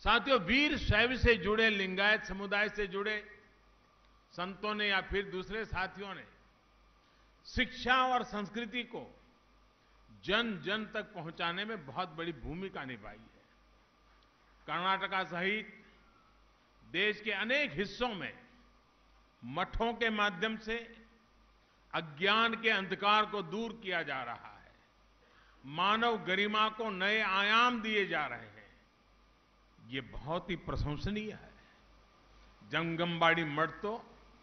साथियों, वीर शैव से जुड़े, लिंगायत समुदाय से जुड़े संतों ने या फिर दूसरे साथियों ने शिक्षा और संस्कृति को जन जन तक पहुंचाने में बहुत बड़ी भूमिका निभाई है। कर्नाटका सहित देश के अनेक हिस्सों में मठों के माध्यम से अज्ञान के अंधकार को दूर किया जा रहा है। मानव गरिमा को नए आयाम दिए जा रहे हैं। ये बहुत ही प्रशंसनीय है। जंगमबाड़ी मठ तो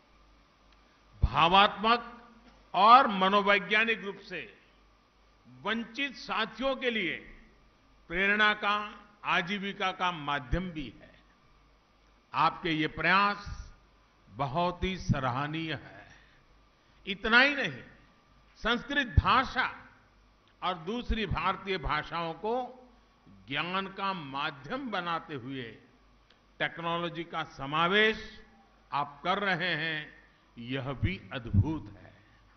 भावात्मक और मनोवैज्ञानिक रूप से वंचित साथियों के लिए प्रेरणा का, आजीविका का माध्यम भी है। आपके ये प्रयास बहुत ही सराहनीय है। इतना ही नहीं, संस्कृत भाषा और दूसरी भारतीय भाषाओं को ज्ञान का माध्यम बनाते हुए टेक्नोलॉजी का समावेश आप कर रहे हैं, यह भी अद्भुत है।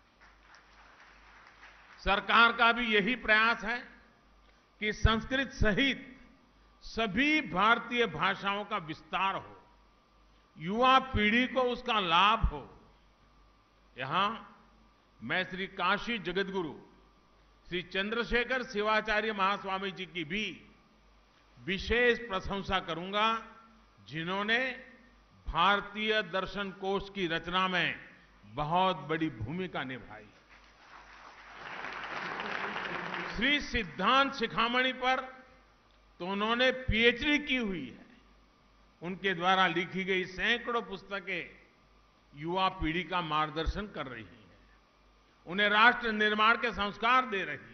सरकार का भी यही प्रयास है कि संस्कृत सहित सभी भारतीय भाषाओं का विस्तार हो, युवा पीढ़ी को उसका लाभ हो। यहां मैं श्री काशी जगतगुरु श्री चंद्रशेखर शिवाचार्य महास्वामी जी की भी विशेष प्रशंसा करूंगा, जिन्होंने भारतीय दर्शन कोश की रचना में बहुत बड़ी भूमिका निभाई। श्री सिद्धांत शिखामणि पर तो उन्होंने पीएचडी की हुई है। उनके द्वारा लिखी गई सैकड़ों पुस्तकें युवा पीढ़ी का मार्गदर्शन कर रही हैं, उन्हें राष्ट्र निर्माण के संस्कार दे रही हैं।